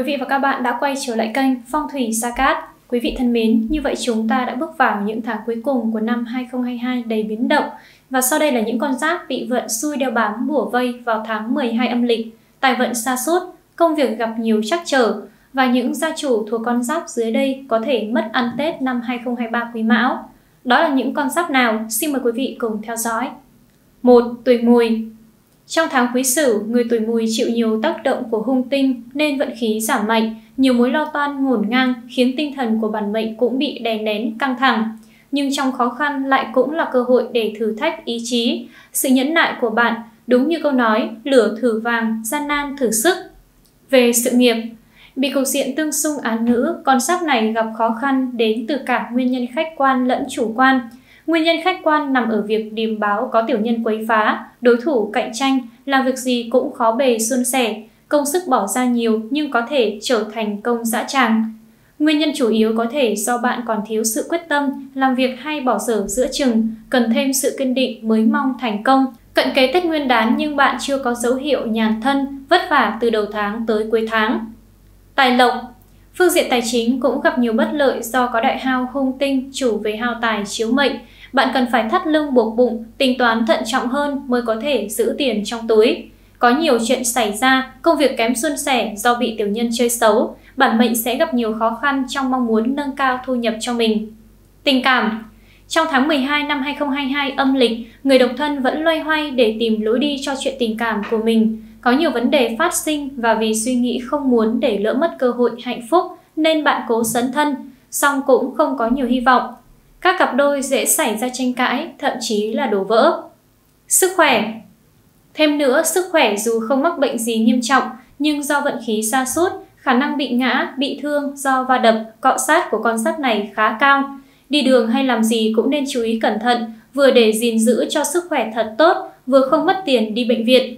Quý vị và các bạn đã quay trở lại kênh Phong thủy Sa Cát. Quý vị thân mến, như vậy chúng ta đã bước vào những tháng cuối cùng của năm 2022 đầy biến động. Và sau đây là những con giáp bị vận xui đeo bám bủa vây vào tháng 12 âm lịch. Tài vận sa sút, công việc gặp nhiều trắc trở. Và những gia chủ thuộc con giáp dưới đây có thể mất ăn Tết năm 2023 Quý Mão. Đó là những con giáp nào? Xin mời quý vị cùng theo dõi. 1. Tuổi Mùi. Trong tháng Quý Sửu, người tuổi Mùi chịu nhiều tác động của hung tinh nên vận khí giảm mạnh, nhiều mối lo toan ngổn ngang khiến tinh thần của bản mệnh cũng bị đè nén căng thẳng. Nhưng trong khó khăn lại cũng là cơ hội để thử thách ý chí, sự nhẫn nại của bạn, đúng như câu nói, lửa thử vàng, gian nan thử sức. Về sự nghiệp, bị cục diện tương xung án ngữ, con giáp này gặp khó khăn đến từ cả nguyên nhân khách quan lẫn chủ quan. Nguyên nhân khách quan nằm ở việc điềm báo có tiểu nhân quấy phá, đối thủ cạnh tranh, làm việc gì cũng khó bề suôn sẻ, công sức bỏ ra nhiều nhưng có thể trở thành công dã tràng. Nguyên nhân chủ yếu có thể do bạn còn thiếu sự quyết tâm, làm việc hay bỏ dở giữa chừng, cần thêm sự kiên định mới mong thành công. Cận kề Tết Nguyên đán nhưng bạn chưa có dấu hiệu nhàn thân, vất vả từ đầu tháng tới cuối tháng. Tài lộc. Phương diện tài chính cũng gặp nhiều bất lợi do có đại hao hung tinh chủ về hao tài chiếu mệnh. Bạn cần phải thắt lưng buộc bụng, tính toán thận trọng hơn mới có thể giữ tiền trong túi. Có nhiều chuyện xảy ra, công việc kém suôn sẻ do bị tiểu nhân chơi xấu. Bản mệnh sẽ gặp nhiều khó khăn trong mong muốn nâng cao thu nhập cho mình. Tình cảm. Trong tháng 12 năm 2022 âm lịch, người độc thân vẫn loay hoay để tìm lối đi cho chuyện tình cảm của mình. Có nhiều vấn đề phát sinh và vì suy nghĩ không muốn để lỡ mất cơ hội hạnh phúc nên bạn cố sấn thân, song cũng không có nhiều hy vọng. Các cặp đôi dễ xảy ra tranh cãi, thậm chí là đổ vỡ. Sức khỏe. Thêm nữa, sức khỏe dù không mắc bệnh gì nghiêm trọng, nhưng do vận khí sa sút, khả năng bị ngã, bị thương do va đập, cọ sát của con giáp này khá cao. Đi đường hay làm gì cũng nên chú ý cẩn thận, vừa để gìn giữ cho sức khỏe thật tốt, vừa không mất tiền đi bệnh viện.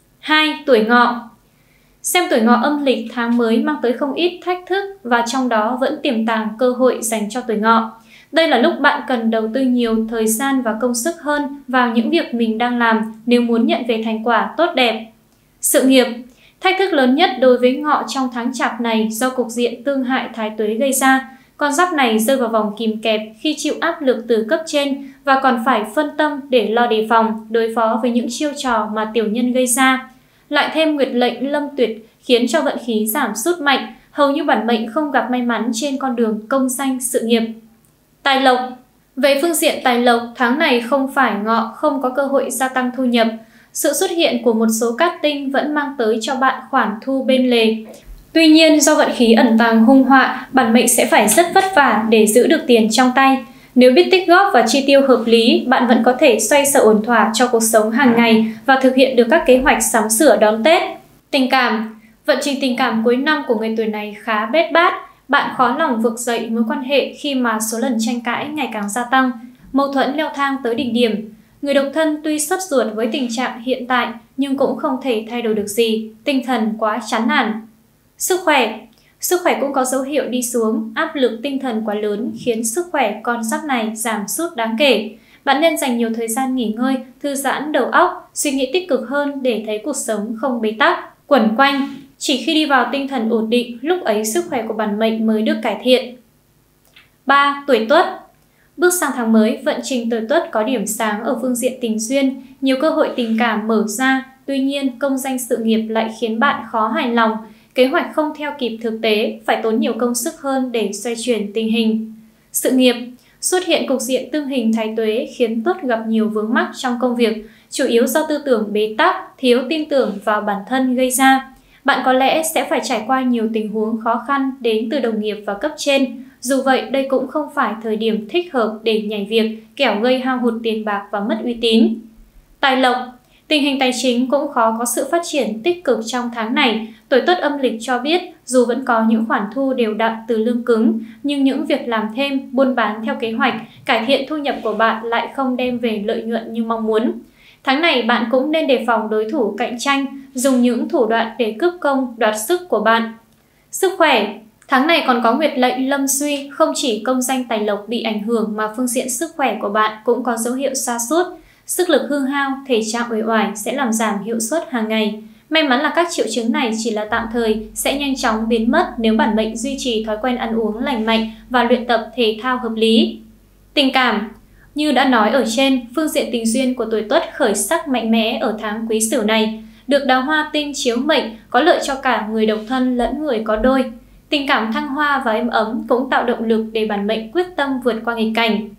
2. Tuổi Ngọ. Xem tuổi Ngọ âm lịch tháng mới mang tới không ít thách thức và trong đó vẫn tiềm tàng cơ hội dành cho tuổi Ngọ. Đây là lúc bạn cần đầu tư nhiều thời gian và công sức hơn vào những việc mình đang làm nếu muốn nhận về thành quả tốt đẹp. Sự nghiệp. Thách thức lớn nhất đối với Ngọ trong tháng Chạp này do cục diện tương hại thái tuế gây ra. Con giáp này rơi vào vòng kìm kẹp khi chịu áp lực từ cấp trên và còn phải phân tâm để lo đề phòng, đối phó với những chiêu trò mà tiểu nhân gây ra. Lại thêm nguyệt lệnh lâm tuyệt khiến cho vận khí giảm sút mạnh, hầu như bản mệnh không gặp may mắn trên con đường công danh sự nghiệp. Tài lộc. Về phương diện tài lộc, tháng này không phải Ngọ không có cơ hội gia tăng thu nhập. Sự xuất hiện của một số cát tinh vẫn mang tới cho bạn khoản thu bên lề. Tuy nhiên, do vận khí ẩn tàng hung họa, bản mệnh sẽ phải rất vất vả để giữ được tiền trong tay. Nếu biết tích góp và chi tiêu hợp lý, bạn vẫn có thể xoay sở ổn thỏa cho cuộc sống hàng ngày và thực hiện được các kế hoạch sắm sửa đón Tết. Tình cảm. Vận trình tình cảm cuối năm của người tuổi này khá bết bát. Bạn khó lòng vực dậy mối quan hệ khi mà số lần tranh cãi ngày càng gia tăng, mâu thuẫn leo thang tới đỉnh điểm. Người độc thân tuy sốt ruột với tình trạng hiện tại nhưng cũng không thể thay đổi được gì, tinh thần quá chán nản. Sức khỏe. Sức khỏe cũng có dấu hiệu đi xuống, áp lực tinh thần quá lớn khiến sức khỏe con giáp này giảm sút đáng kể. Bạn nên dành nhiều thời gian nghỉ ngơi, thư giãn đầu óc, suy nghĩ tích cực hơn để thấy cuộc sống không bế tắc, quẩn quanh. Chỉ khi đi vào tinh thần ổn định, lúc ấy sức khỏe của bản mệnh mới được cải thiện. 3. Tuổi Tuất. Bước sang tháng mới, vận trình tuổi Tuất có điểm sáng ở phương diện tình duyên, nhiều cơ hội tình cảm mở ra, tuy nhiên công danh sự nghiệp lại khiến bạn khó hài lòng, kế hoạch không theo kịp thực tế, phải tốn nhiều công sức hơn để xoay chuyển tình hình. Sự nghiệp. Xuất hiện cục diện tương hình thái tuế khiến Tuất gặp nhiều vướng mắc trong công việc, chủ yếu do tư tưởng bế tắc, thiếu tin tưởng vào bản thân gây ra. Bạn có lẽ sẽ phải trải qua nhiều tình huống khó khăn đến từ đồng nghiệp và cấp trên. Dù vậy, đây cũng không phải thời điểm thích hợp để nhảy việc, kẻo gây hao hụt tiền bạc và mất uy tín. Tài lộc. Tình hình tài chính cũng khó có sự phát triển tích cực trong tháng này. Tuổi Tuất âm lịch cho biết, dù vẫn có những khoản thu đều đặn từ lương cứng, nhưng những việc làm thêm, buôn bán theo kế hoạch, cải thiện thu nhập của bạn lại không đem về lợi nhuận như mong muốn. Tháng này bạn cũng nên đề phòng đối thủ cạnh tranh, dùng những thủ đoạn để cướp công, đoạt sức của bạn. Sức khỏe. Tháng này còn có nguyệt lệnh lâm suy, không chỉ công danh tài lộc bị ảnh hưởng mà phương diện sức khỏe của bạn cũng có dấu hiệu sa sút. Sức lực hư hao, thể trạng uể oải sẽ làm giảm hiệu suất hàng ngày. May mắn là các triệu chứng này chỉ là tạm thời, sẽ nhanh chóng biến mất nếu bản mệnh duy trì thói quen ăn uống lành mạnh và luyện tập thể thao hợp lý. Tình cảm. Như đã nói ở trên, phương diện tình duyên của tuổi Tuất khởi sắc mạnh mẽ ở tháng Quý Sửu này. Được đào hoa tinh chiếu mệnh có lợi cho cả người độc thân lẫn người có đôi. Tình cảm thăng hoa và êm ấm cũng tạo động lực để bản mệnh quyết tâm vượt qua nghịch cảnh.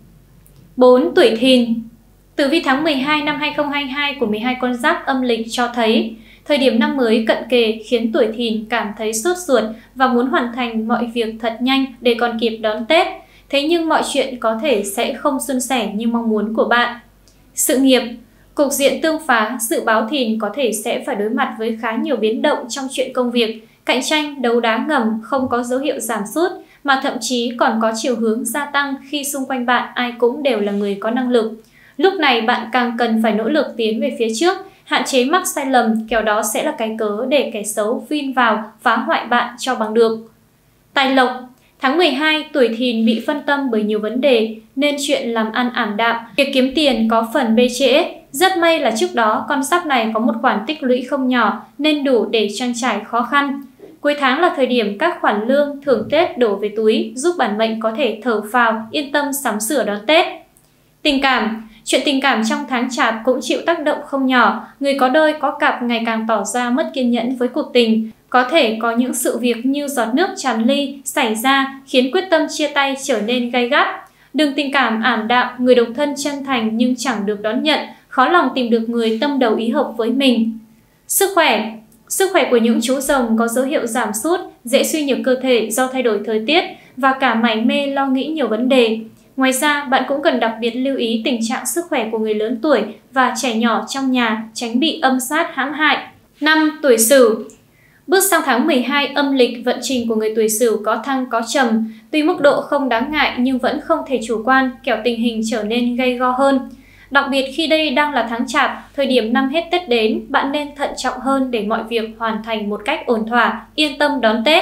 4. Tuổi Thìn. Tử vi tháng 12 năm 2022 của 12 con giáp âm lịch cho thấy thời điểm năm mới cận kề khiến tuổi Thìn cảm thấy sốt ruột và muốn hoàn thành mọi việc thật nhanh để còn kịp đón Tết. Thế nhưng mọi chuyện có thể sẽ không suôn sẻ như mong muốn của bạn. Sự nghiệp. Cục diện tương phá, dự báo Thìn có thể sẽ phải đối mặt với khá nhiều biến động trong chuyện công việc. Cạnh tranh, đấu đá ngầm không có dấu hiệu giảm sút, mà thậm chí còn có chiều hướng gia tăng khi xung quanh bạn ai cũng đều là người có năng lực. Lúc này bạn càng cần phải nỗ lực tiến về phía trước, hạn chế mắc sai lầm, kẻo đó sẽ là cái cớ để kẻ xấu vin vào phá hoại bạn cho bằng được. Tài lộc. Tháng 12, tuổi Thìn bị phân tâm bởi nhiều vấn đề nên chuyện làm ăn ảm đạm, việc kiếm tiền có phần bê trễ. Rất may là trước đó con giáp này có một khoản tích lũy không nhỏ nên đủ để trang trải khó khăn. Cuối tháng là thời điểm các khoản lương, thưởng Tết đổ về túi, giúp bản mệnh có thể thở phào, yên tâm sắm sửa đón Tết. Tình cảm. Chuyện tình cảm trong tháng Chạp cũng chịu tác động không nhỏ. Người có đôi có cặp ngày càng tỏ ra mất kiên nhẫn với cuộc tình. Có thể có những sự việc như giọt nước tràn ly xảy ra khiến quyết tâm chia tay trở nên gay gắt. Đường tình cảm ảm đạm, người độc thân chân thành nhưng chẳng được đón nhận, khó lòng tìm được người tâm đầu ý hợp với mình. Sức khỏe. Sức khỏe của những chú rồng có dấu hiệu giảm sút, dễ suy nhược cơ thể do thay đổi thời tiết và cả mải mê lo nghĩ nhiều vấn đề. Ngoài ra, bạn cũng cần đặc biệt lưu ý tình trạng sức khỏe của người lớn tuổi và trẻ nhỏ trong nhà, tránh bị âm sát hãm hại. 5. Tuổi Sửu. Bước sang tháng 12 âm lịch, vận trình của người tuổi Sửu có thăng có trầm, tuy mức độ không đáng ngại nhưng vẫn không thể chủ quan, kẻo tình hình trở nên gay go hơn. Đặc biệt khi đây đang là tháng Chạp, thời điểm năm hết Tết đến, bạn nên thận trọng hơn để mọi việc hoàn thành một cách ổn thỏa, yên tâm đón Tết.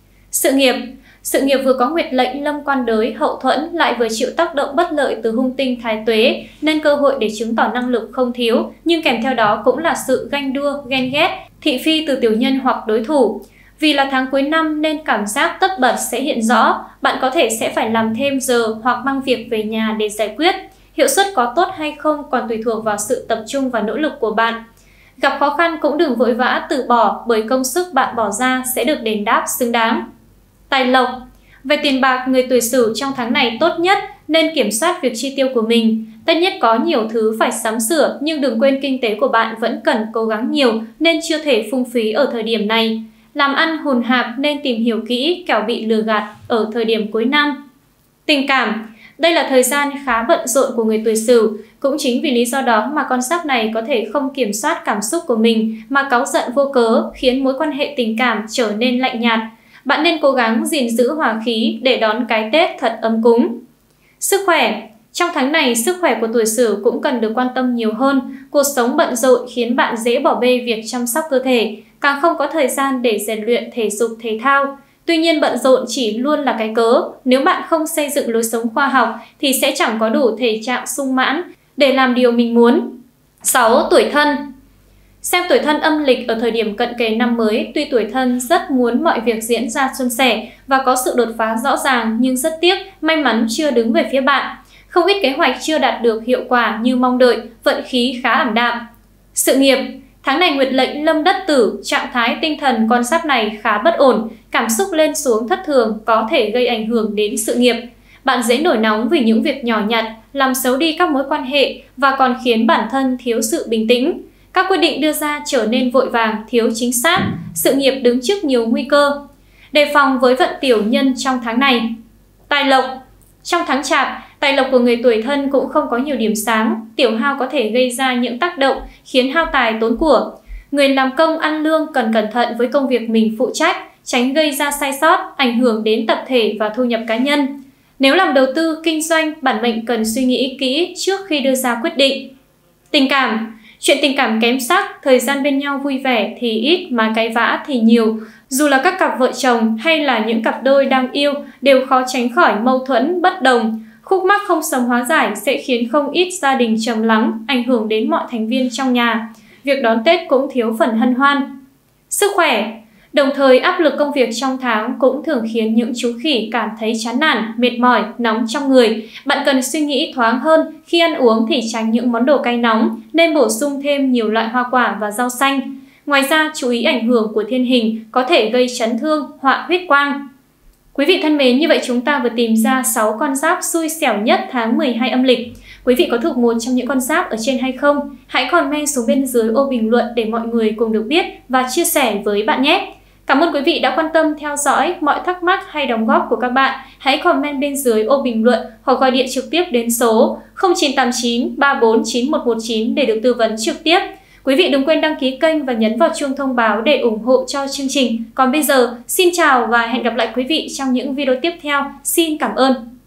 Sự nghiệp. Sự nghiệp vừa có nguyệt lệnh lâm quan đới hậu thuẫn lại vừa chịu tác động bất lợi từ hung tinh thái tuế nên cơ hội để chứng tỏ năng lực không thiếu, nhưng kèm theo đó cũng là sự ganh đua, ghen ghét, thị phi từ tiểu nhân hoặc đối thủ. Vì là tháng cuối năm nên cảm giác tất bật sẽ hiện rõ, bạn có thể sẽ phải làm thêm giờ hoặc mang việc về nhà để giải quyết. Hiệu suất có tốt hay không còn tùy thuộc vào sự tập trung và nỗ lực của bạn. Gặp khó khăn cũng đừng vội vã từ bỏ bởi công sức bạn bỏ ra sẽ được đền đáp xứng đáng. Tài lộc. Về tiền bạc, người tuổi Sửu trong tháng này tốt nhất nên kiểm soát việc chi tiêu của mình. Tất nhất có nhiều thứ phải sắm sửa nhưng đừng quên kinh tế của bạn vẫn cần cố gắng nhiều nên chưa thể phung phí ở thời điểm này. Làm ăn hùn hạp nên tìm hiểu kỹ kẻo bị lừa gạt ở thời điểm cuối năm. Tình cảm. Đây là thời gian khá bận rộn của người tuổi Sửu. Cũng chính vì lý do đó mà con giáp này có thể không kiểm soát cảm xúc của mình mà cáu giận vô cớ khiến mối quan hệ tình cảm trở nên lạnh nhạt. Bạn nên cố gắng gìn giữ hòa khí để đón cái Tết thật ấm cúng. Sức khỏe. Trong tháng này, sức khỏe của tuổi Sửu cũng cần được quan tâm nhiều hơn. Cuộc sống bận rộn khiến bạn dễ bỏ bê việc chăm sóc cơ thể, càng không có thời gian để rèn luyện thể dục thể thao. Tuy nhiên bận rộn chỉ luôn là cái cớ, nếu bạn không xây dựng lối sống khoa học thì sẽ chẳng có đủ thể trạng sung mãn để làm điều mình muốn. 6. Tuổi Thân. Xem tuổi Thân âm lịch ở thời điểm cận kề năm mới, tuy tuổi Thân rất muốn mọi việc diễn ra suôn sẻ và có sự đột phá rõ ràng nhưng rất tiếc, may mắn chưa đứng về phía bạn. Không ít kế hoạch chưa đạt được hiệu quả như mong đợi, vận khí khá ảm đạm. Sự nghiệp. Tháng này nguyệt lệnh lâm đất tử, trạng thái tinh thần con giáp này khá bất ổn, cảm xúc lên xuống thất thường có thể gây ảnh hưởng đến sự nghiệp. Bạn dễ nổi nóng vì những việc nhỏ nhặt, làm xấu đi các mối quan hệ và còn khiến bản thân thiếu sự bình tĩnh. Các quyết định đưa ra trở nên vội vàng, thiếu chính xác, sự nghiệp đứng trước nhiều nguy cơ. Đề phòng với vận tiểu nhân trong tháng này. Tài lộc. Trong tháng Chạp, tài lộc của người tuổi Thân cũng không có nhiều điểm sáng, tiểu hao có thể gây ra những tác động khiến hao tài tốn của. Người làm công ăn lương cần cẩn thận với công việc mình phụ trách, tránh gây ra sai sót, ảnh hưởng đến tập thể và thu nhập cá nhân. Nếu làm đầu tư, kinh doanh, bản mệnh cần suy nghĩ kỹ trước khi đưa ra quyết định. Tình cảm. Chuyện tình cảm kém sắc, thời gian bên nhau vui vẻ thì ít mà cãi vã thì nhiều. Dù là các cặp vợ chồng hay là những cặp đôi đang yêu đều khó tránh khỏi mâu thuẫn, bất đồng. Khúc mắc không sớm hóa giải sẽ khiến không ít gia đình trầm lắng, ảnh hưởng đến mọi thành viên trong nhà. việc đón Tết cũng thiếu phần hân hoan. Sức khỏe. Đồng thời, áp lực công việc trong tháng cũng thường khiến những chú khỉ cảm thấy chán nản, mệt mỏi, nóng trong người. Bạn cần suy nghĩ thoáng hơn, khi ăn uống thì tránh những món đồ cay nóng, nên bổ sung thêm nhiều loại hoa quả và rau xanh. Ngoài ra, chú ý ảnh hưởng của thiên hình có thể gây chấn thương, họa huyết quang. Quý vị thân mến, như vậy chúng ta vừa tìm ra 6 con giáp xui xẻo nhất tháng 12 âm lịch. Quý vị có thuộc một trong những con giáp ở trên hay không? Hãy comment xuống bên dưới ô bình luận để mọi người cùng được biết và chia sẻ với bạn nhé! Cảm ơn quý vị đã quan tâm theo dõi. Mọi thắc mắc hay đóng góp của các bạn hãy comment bên dưới ô bình luận hoặc gọi điện trực tiếp đến số 0989 34 9119 để được tư vấn trực tiếp. Quý vị đừng quên đăng ký kênh và nhấn vào chuông thông báo để ủng hộ cho chương trình. Còn bây giờ, xin chào và hẹn gặp lại quý vị trong những video tiếp theo. Xin cảm ơn!